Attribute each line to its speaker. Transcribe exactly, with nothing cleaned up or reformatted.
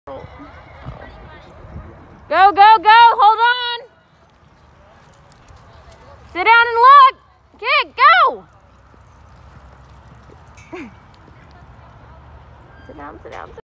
Speaker 1: Go, go, go. Hold on. Sit down and look. Kid, go. Sit down, sit down, sit down.